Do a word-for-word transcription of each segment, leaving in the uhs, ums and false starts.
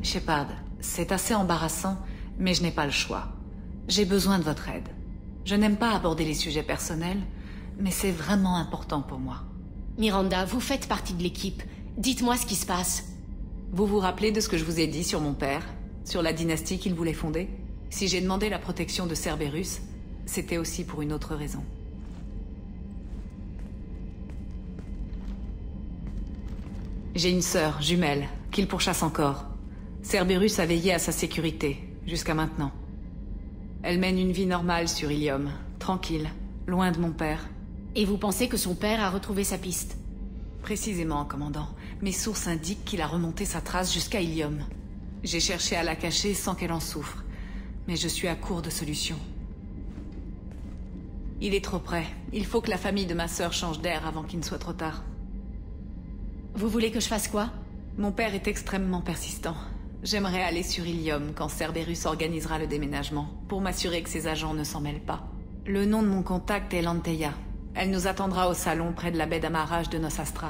Shepard, c'est assez embarrassant, mais je n'ai pas le choix. J'ai besoin de votre aide. Je n'aime pas aborder les sujets personnels, mais c'est vraiment important pour moi. Miranda, vous faites partie de l'équipe. Dites-moi ce qui se passe. Vous vous rappelez de ce que je vous ai dit sur mon père, sur la dynastie qu'il voulait fonder? Si j'ai demandé la protection de Cerberus, c'était aussi pour une autre raison. J'ai une sœur, jumelle, qu'il pourchasse encore. Cerberus a veillé à sa sécurité, jusqu'à maintenant. Elle mène une vie normale sur Ilium, tranquille, loin de mon père. Et vous pensez que son père a retrouvé sa piste? Précisément, commandant. Mes sources indiquent qu'il a remonté sa trace jusqu'à Ilium. J'ai cherché à la cacher sans qu'elle en souffre, mais je suis à court de solutions. Il est trop près. Il faut que la famille de ma sœur change d'air avant qu'il ne soit trop tard. Vous voulez que je fasse quoi? Mon père est extrêmement persistant. J'aimerais aller sur Ilium quand Cerberus organisera le déménagement, pour m'assurer que ses agents ne s'en mêlent pas. Le nom de mon contact est Lanteia. Elle nous attendra au salon près de la baie d'amarrage de Nosastra.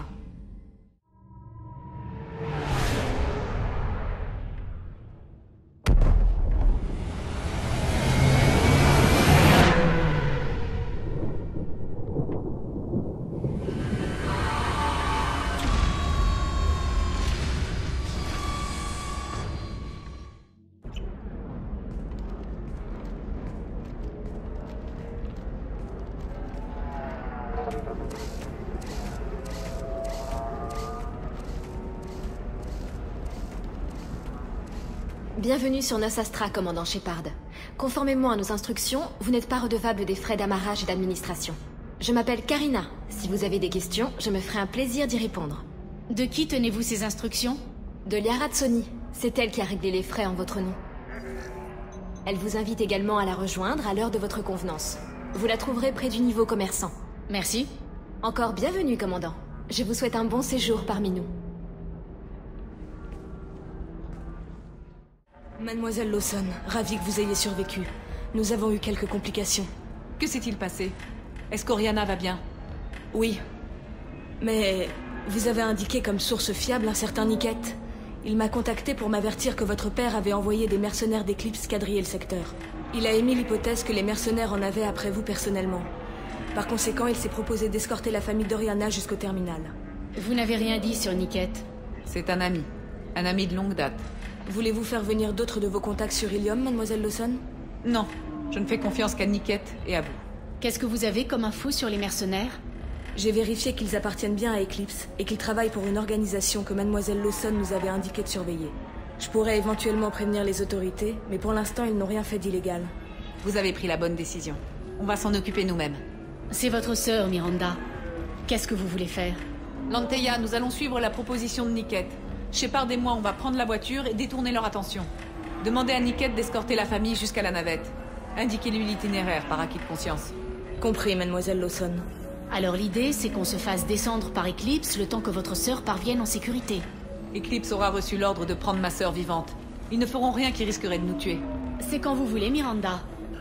Bienvenue sur Nosastra, commandant Shepard. Conformément à nos instructions, vous n'êtes pas redevable des frais d'amarrage et d'administration. Je m'appelle Karina. Si vous avez des questions, je me ferai un plaisir d'y répondre. De qui tenez-vous ces instructions? De Liara Tsoni. C'est elle qui a réglé les frais en votre nom. Elle vous invite également à la rejoindre à l'heure de votre convenance. Vous la trouverez près du niveau commerçant. Merci. Encore bienvenue, commandant. Je vous souhaite un bon séjour parmi nous. Mademoiselle Lawson, ravie que vous ayez survécu. Nous avons eu quelques complications. Que s'est-il passé? Est-ce qu'Oriana va bien? Oui. Mais vous avez indiqué comme source fiable un certain Niket. Il m'a contacté pour m'avertir que votre père avait envoyé des mercenaires d'Eclipse quadriller le secteur. Il a émis l'hypothèse que les mercenaires en avaient après vous personnellement. Par conséquent, il s'est proposé d'escorter la famille d'Oriana jusqu'au terminal. Vous n'avez rien dit sur Niket? C'est un ami. Un ami de longue date. Voulez-vous faire venir d'autres de vos contacts sur Ilium, mademoiselle Lawson? Non. Je ne fais confiance qu'à Niket et à vous. Qu'est-ce que vous avez comme info sur les mercenaires? J'ai vérifié qu'ils appartiennent bien à Eclipse et qu'ils travaillent pour une organisation que mademoiselle Lawson nous avait indiqué de surveiller. Je pourrais éventuellement prévenir les autorités, mais pour l'instant, ils n'ont rien fait d'illégal. Vous avez pris la bonne décision. On va s'en occuper nous-mêmes. C'est votre sœur, Miranda. Qu'est-ce que vous voulez faire? Lanteia, nous allons suivre la proposition de Niket. Shepard et moi, on va prendre la voiture et détourner leur attention. Demandez à Niket d'escorter la famille jusqu'à la navette. Indiquez-lui l'itinéraire par acquis de conscience. Compris, mademoiselle Lawson. Alors l'idée, c'est qu'on se fasse descendre par Eclipse le temps que votre sœur parvienne en sécurité. Eclipse aura reçu l'ordre de prendre ma sœur vivante. Ils ne feront rien qui risquerait de nous tuer. C'est quand vous voulez, Miranda.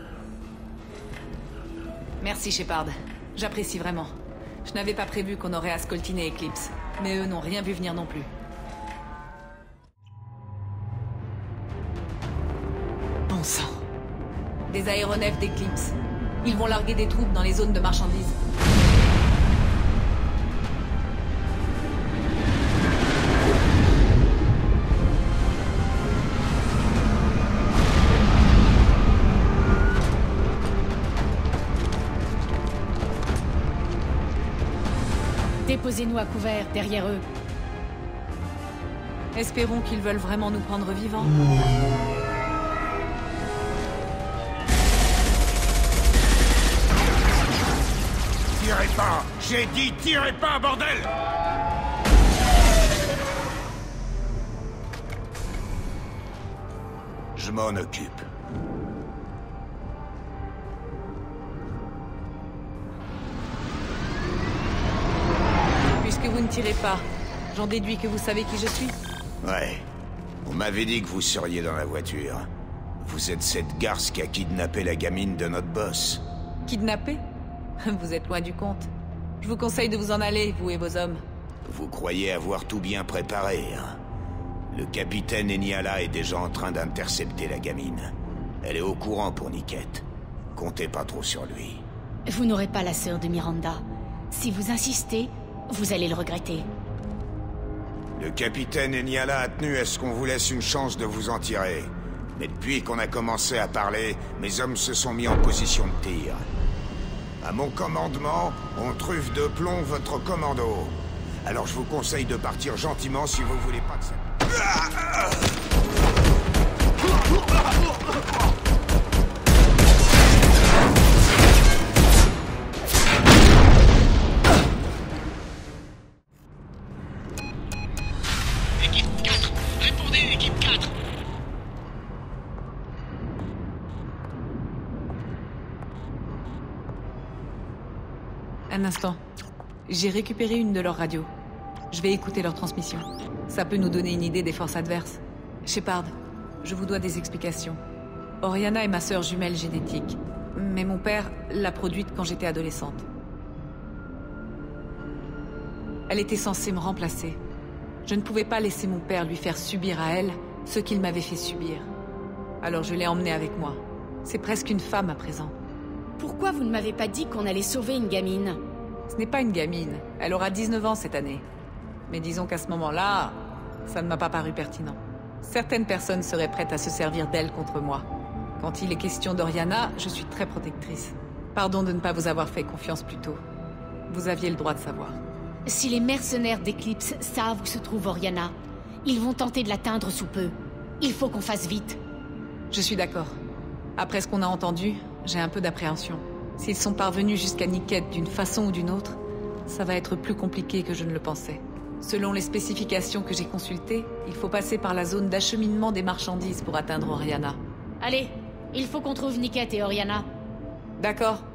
Merci, Shepard. J'apprécie vraiment. Je n'avais pas prévu qu'on aurait à scoltiner Eclipse, mais eux n'ont rien vu venir non plus. Bon sang. Des aéronefs d'Eclipse. Ils vont larguer des troupes dans les zones de marchandises. Déposez-nous à couvert, derrière eux. Espérons qu'ils veulent vraiment nous prendre vivants. Tirez pas! J'ai dit tirez pas, bordel! Je m'en occupe. Puisque vous ne tirez pas, j'en déduis que vous savez qui je suis. Ouais. Vous m'avez dit que vous seriez dans la voiture. Vous êtes cette garce qui a kidnappé la gamine de notre boss. Kidnappé? Vous êtes loin du compte. Je vous conseille de vous en aller, vous et vos hommes. Vous croyez avoir tout bien préparé, hein? Le capitaine Eniala est déjà en train d'intercepter la gamine. Elle est au courant pour Niket. Comptez pas trop sur lui. Vous n'aurez pas la sœur de Miranda. Si vous insistez, vous allez le regretter. Le capitaine Eniala a tenu à ce qu'on vous laisse une chance de vous en tirer. Mais depuis qu'on a commencé à parler, mes hommes se sont mis en position de tir. À mon commandement, on truffe de plomb votre commando. Alors je vous conseille de partir gentiment si vous voulez pas que ça... Équipe quatre, répondez, équipe quatre. Un instant. J'ai récupéré une de leurs radios. Je vais écouter leur transmission. Ça peut nous donner une idée des forces adverses. Shepard, je vous dois des explications. Oriana est ma sœur jumelle génétique. Mais mon père l'a produite quand j'étais adolescente. Elle était censée me remplacer. Je ne pouvais pas laisser mon père lui faire subir à elle ce qu'il m'avait fait subir. Alors je l'ai emmenée avec moi. C'est presque une femme à présent. Pourquoi vous ne m'avez pas dit qu'on allait sauver une gamine? Ce n'est pas une gamine. Elle aura dix-neuf ans cette année. Mais disons qu'à ce moment-là, ça ne m'a pas paru pertinent. Certaines personnes seraient prêtes à se servir d'elle contre moi. Quand il est question d'Oriana, je suis très protectrice. Pardon de ne pas vous avoir fait confiance plus tôt. Vous aviez le droit de savoir. Si les mercenaires d'Eclipse savent où se trouve Oriana, ils vont tenter de l'atteindre sous peu. Il faut qu'on fasse vite. Je suis d'accord. Après ce qu'on a entendu, j'ai un peu d'appréhension. S'ils sont parvenus jusqu'à Niket d'une façon ou d'une autre, ça va être plus compliqué que je ne le pensais. Selon les spécifications que j'ai consultées, il faut passer par la zone d'acheminement des marchandises pour atteindre Oriana. Allez, il faut qu'on trouve Niket et Oriana. D'accord.